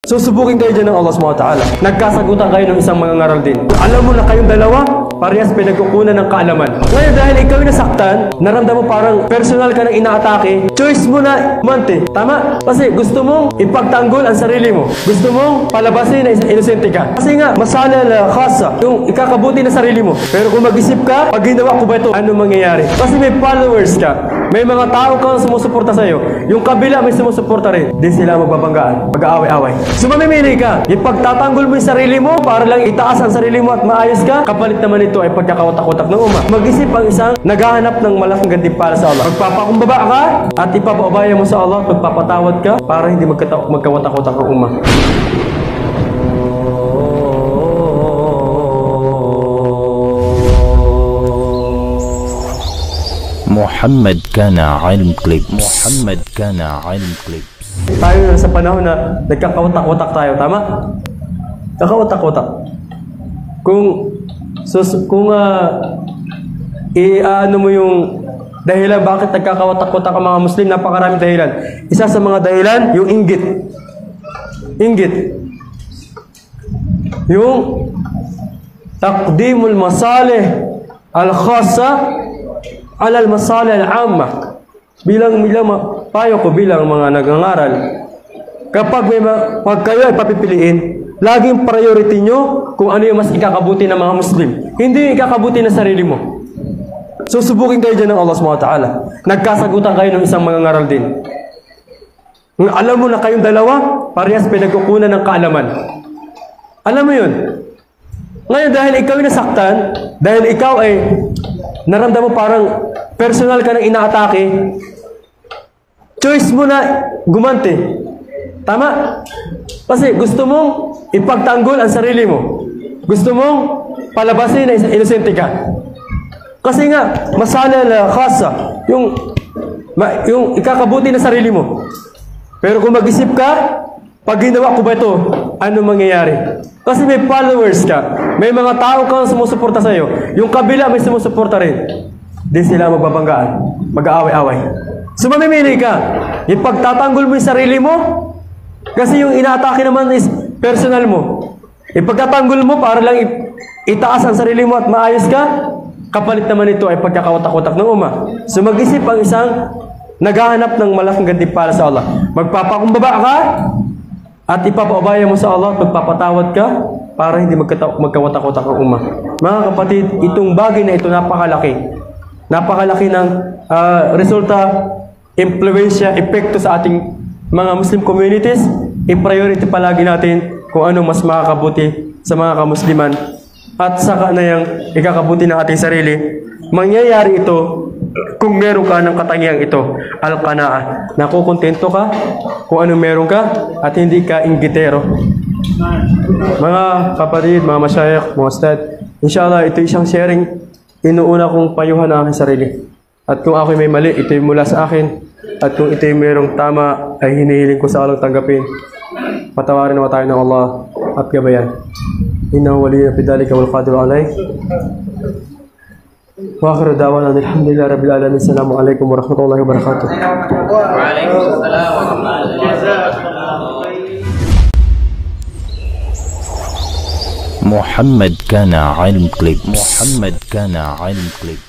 Susubukin kayo dyan ng Allah SWT. Nagkasagutan kayo ng isang mangangaral din. Alam mo na kayong dalawa, parehas pinagkukunan ng kaalaman. Ngayon dahil ikaw yung nasaktan, naramdaman mo parang personal ka nang inaatake, choice mo na umante. Tama? Kasi gusto mong ipagtanggol ang sarili mo. Gusto mong palabasin na inosente ka. Kasi nga, masala la khasa, yung ikakabuti na sarili mo. Pero kung mag-isip ka, pag ginawa ko ba ito, ano mangyayari? Kasi may followers ka. May mga tao kang sumusuporta sa'yo. Yung kabila may sumusuporta rin. Di sila magbabanggaan. Mag-aaway-aaway. So mamimili ka. Ipagtatanggol mo yung sarili mo para lang itaas ang sarili mo at maayos ka. Kapalit naman ito ay pagkakawatak-watak ng umma. Mag-isip ang isang naghahanap ng malaking gantimpala sa Allah. Magpapakumbaba ka at ipapaubaya mo sa Allah at magpapatawad ka para hindi magkawatak-watak ng umma. محمد كان علم كليبس. محمد كان علم كليبس. Tayo na sa panahon na nagkakawatak-watak tayo, tama? Kakawatak-watak. Kung ano mo yung dahilan bakit nagkakawatak-watak ang mga Muslim, napakaraming dahilan. Isa sa mga dahilan, yung inggit. Inggit. Yung taqdimul masalih al-khassa alal masalih al-amma. Bilang payo ko bilang mga nagangaral, kapag kayo ay papipiliin, laging priority nyo kung ano yung mas ikakabuti ng mga Muslim. Hindi yung ikakabuti na sarili mo. Susubukin kayo dyan ng Allah SWT. Nagkasagutan kayo ng isang mangangaral din. Alam mo na kayong dalawa, parehas pinagkukunan ng kaalaman. Alam mo yun? Ngayon dahil ikaw yung nasaktan, dahil ikaw ay naramdaman mo parang personal ka nang inaatake, choice mo na gumante. Tama? Kasi gusto mong ipagtanggol ang sarili mo. Gusto mong palabasin na inosente ka. Kasi nga, masala la khasa, yung ikakabuti na sarili mo. Pero kung mag-isip ka, pag ginawa ko ba ito, ano mangyayari? Kasi may followers ka. May mga tao kang sumusuporta sa'yo. Yung kabila may sumusuporta rin. Di sila magbabanggaan. Mag-aaway-aaway. So mamimili ka. Ipagtatanggol mo yung sarili mo. Kasi yung inaatake naman is personal mo. Ipagtatanggol mo para lang itaas ang sarili mo at maayos ka. Kapalit naman ito ay pagkakawatak-watak ng umma. So mag-isip ang isang naghahanap ng malaking gantimpala sa Allah. Magpapakumbaba ka at ipapaubaya mo sa Allah at magpapatawad ka para hindi magkawatak-watak ng umma. Mga kapatid, itong bagay na ito napakalaki. Napakalaki ng resulta, impluensya, epekto sa ating mga Muslim communities. I-priority palagi natin kung ano mas makakabuti sa mga kamusliman at saka na yung ikakabuti ng ating sarili. Mangyayari ito kung meron ka ng katangiang ito, al-qana'a. Nakukontento ka kung ano meron ka at hindi ka inggitero. Mga kapatid, mga masyayikh, mga ustad, inshallah ito isang sharing inuuna kong payuhan ang aking sarili. At kung ako may mali, ito mula sa akin. At kung ito merong tama, ay hinihiling ko sa Allah tanggapin. Patawarin naman tayo ng Allah at gabayan. Innahu waliyyu bidhalika wal qadiru alayh. Wa akhiru da'wana alhamdulillahi rabbil alamin. Assalamu alaikum warahmatullahi wabarakatuh. Waalaikumsalam warahmatullahi wabarakatuh. محمد كان علم كليبس. محمد كان علم كليبس.